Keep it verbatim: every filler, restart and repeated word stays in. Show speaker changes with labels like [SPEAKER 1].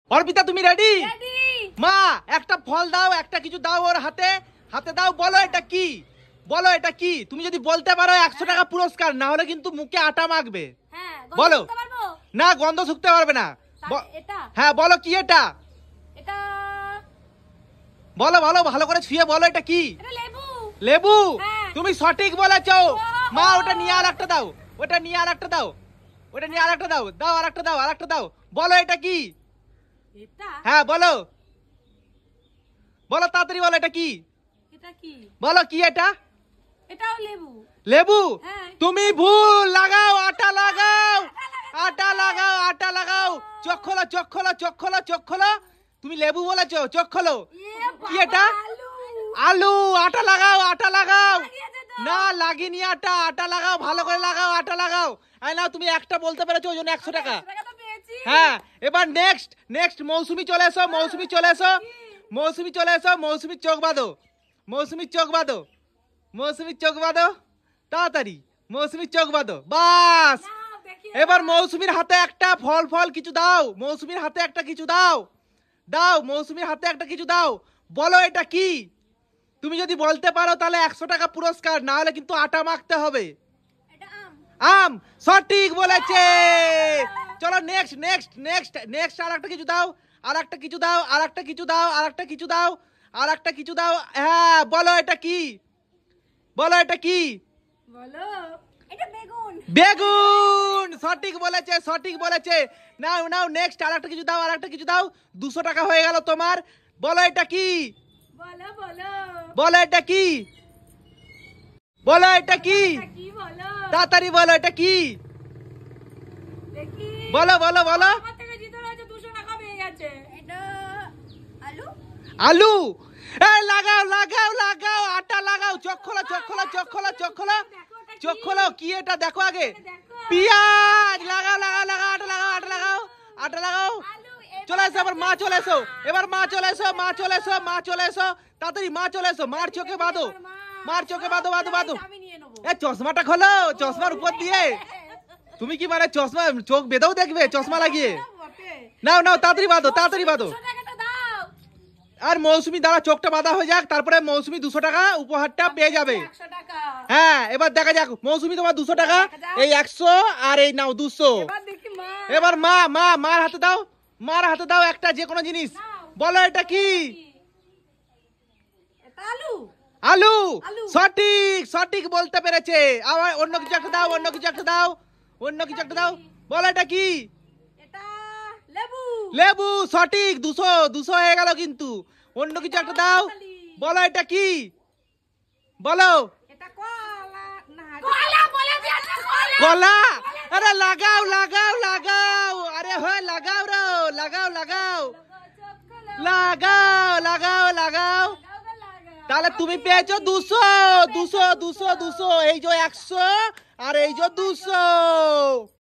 [SPEAKER 1] অর্পিতা তুমি ready?
[SPEAKER 2] Ready.
[SPEAKER 1] মা একটা ফল দাও, একটা কিছু দাও ওর হাতে, হাতে দাও। বলো এটা কি? বলো এটা কি? তুমি যদি বলতে পারো একশো টাকা পুরস্কার, না হলে কিন্তু মুখে আটা মাখবে।
[SPEAKER 2] হ্যাঁ,
[SPEAKER 1] বলো।
[SPEAKER 2] গন্ধ শুঁকতে পারবো?
[SPEAKER 1] না, গন্ধ শুকতে পারবে না। ব-
[SPEAKER 2] তাহলে এটা
[SPEAKER 1] হ্যাঁ বলো কি এটা?
[SPEAKER 2] এটা
[SPEAKER 1] বলো বলো, ভালো করে ছুঁয়ে বলো এটা কি?
[SPEAKER 2] এটা লেবু।
[SPEAKER 1] লেবু।
[SPEAKER 2] হ্যাঁ।
[SPEAKER 1] তুমি সঠিক বলেছো।
[SPEAKER 2] বাহ!
[SPEAKER 1] মা ওটা নিয়ে আর একটা দাও, ওটা নিয়ে আর একটা দাও, ওটা নিয়ে আর একটা দাও, দাও আর একটা দাও, আর একটা দাও। বলো এটা কি?
[SPEAKER 2] এটা
[SPEAKER 1] হ্যাঁ বলো, বলো তাড়াতাড়ি বলো এটা কি?
[SPEAKER 2] এটা কি?
[SPEAKER 1] বলো কি এটা?
[SPEAKER 2] এটাও লেবু।
[SPEAKER 1] লেবু।
[SPEAKER 2] হ্যাঁ।
[SPEAKER 1] তুমি ভুল। লাগাও আটা লাগাও, আটা লাগাও, আটা লাগাও। চোখ খোলো, চোখ খোলো, চোখ খোলো, চোখ খোলো। তুমি লেবু বলেছো, চোখ খোলো।
[SPEAKER 2] ইয়ে
[SPEAKER 1] কি
[SPEAKER 2] বাবা,
[SPEAKER 1] এটা?
[SPEAKER 2] আলু।
[SPEAKER 1] আলু। আটা লাগাও, আটা লাগাও।
[SPEAKER 2] লাগিয়েছে তো।
[SPEAKER 1] না লাগিনি আটা, আটা লাগাও, ভালো করে লাগাও, আটা লাগাও। আই নাও, তুমি একটা বলতে পেরেছো, ওই জন্য একশো টাকা।
[SPEAKER 2] একশো টাকা তো পেয়েছি।
[SPEAKER 1] হ্যাঁ, এবার নেক্সট নেক্সট মৌসুমি চলে এসো, মৌসুমি চলে এসো, মৌসুমি চলে এসো। মৌসুমির চোখ বাঁধো, মৌসুমির চোখ বাঁধো, মৌসুমির চোখ বাঁধো তাড়াতাড়ি, মৌসুমির চোখ বাঁধো। বাস।
[SPEAKER 2] নাও, দেখি
[SPEAKER 1] এবার মৌসুমির হাতে একটা ফল ফল কিছু দাও, মৌসুমির হাতে একটা কিছু দাও, দাও মৌসুমির হাতে একটা কিছু দাও। বলো এটা কি? তুমি যদি বলতে পারো তাহলে একশো টাকা পুরস্কার, না হলে কিন্তু আটা মাখতে হবে।
[SPEAKER 2] এটা আম।
[SPEAKER 1] আম। সঠিক বলেছে। চলো নেক্সট নেক্সট নেক্সট নেক্সট আর একটা কিছু দাও, আর একটা কিছু দাও, আর একটা কিছু দাও, আর একটা কিছু দাও, আর একটা কিছু দাও। হ্যাঁ বলো এটা কি? বলো এটা কি?
[SPEAKER 2] বলো। এটা বেগুন।
[SPEAKER 1] বেগুন। সঠিক বলেছে, সঠিক বলেছে। নাও নাও নেক্সট আর একটা কিছু দাও, আর একটা কিছু দাও। দুশো টাকা হয়ে গেল তোমার। বলো এটা কি?
[SPEAKER 2] বলো বলো।
[SPEAKER 1] বলো এটা কি? বলো এটা কি?
[SPEAKER 2] এটা কি বলো?
[SPEAKER 1] তাড়াতাড়ি বলো এটা কি?
[SPEAKER 2] দেখি।
[SPEAKER 1] বলো বলো বলো।
[SPEAKER 2] আমার থেকে জিতে রয়েছে দুশো টাকা পেয়ে গেছে। এটা আলু।
[SPEAKER 1] আলু। এই লাগাও লাগাও লাগাও, আটা লাগাও। চোখ খোলো, চোখ খোলো, চোখ খোলো, চোখ খোলো, চোখ খোলো। কি এটা দেখো আগে?
[SPEAKER 2] দেখো।
[SPEAKER 1] পেঁয়াজ। লাগাও লাগাও লাগাও, আটা লাগাও, আটা লাগাও, আটা লাগাও।
[SPEAKER 2] আলু। এবার
[SPEAKER 1] চলে এসো, এবার মা চলে এসো, এবার মা চলে এসো, মা চলে এসো, মা চলে এসো তাড়াতাড়ি, মা চলে এসো। মার চোখে বাঁধো, মার চোখে বাঁধো, বাঁধো বাঁধো।
[SPEAKER 2] আমি নিয়ে নেবো।
[SPEAKER 1] এ চশমাটা খোলো, চশমার উপর দিয়ে। তুমি কি মানে চশমা চোখ বেঁধেও দেখবে চশমা লাগিয়ে?
[SPEAKER 2] বটে।
[SPEAKER 1] নাও নাও তাড়াতাড়ি বাঁধো, তাড়াতাড়ি বাঁধো।
[SPEAKER 2] দুশো টাকাটা দাও।
[SPEAKER 1] আর মৌসুমি দ্বারা চোখটা বাঁধা হয়ে যাক, তারপরে মৌসুমি দুশো টাকা উপহারটা পেয়ে যাবে।
[SPEAKER 2] একশো টাকা।
[SPEAKER 1] হ্যাঁ এবার দেখা যাক। মৌসুমি তোমার দুশো টাকা, এই একশো আর এই নাও দুশো।
[SPEAKER 2] এবার দেখি মা।
[SPEAKER 1] এবার মা মা মার হাতে দাও, মার হাতে দাও একটা যে কোনো জিনিস। বলো এটা কি?
[SPEAKER 2] এটা আলু।
[SPEAKER 1] আলু।
[SPEAKER 2] আলু।
[SPEAKER 1] সঠিক, সঠিক বলতে পেরেছে। আবার অন্য কিছু একটা দাও, অন্য কিছু একটা দাও, অন্য কিছু একটা দাও। বলো এটা কি?
[SPEAKER 2] এটা লেবু।
[SPEAKER 1] লেবু। সঠিক। দুশো দুশো হয়ে গেল কিন্তু। অন্য কিছু একটা দাও। বলো এটা কি? বলো।
[SPEAKER 2] এটা কলা না। কলা বলে দিয়েছে কলা।
[SPEAKER 1] কলা। আরে লাগাও লাগাও লাগাও, আরে হয় লাগাও রো, লাগাও লাগাও লাগাও লাগাও লাগাও। তাহলে তুমি পেয়েছো দুশো, দুশো দুশো দুশো। এই যে একশো আর এই যে দুশো।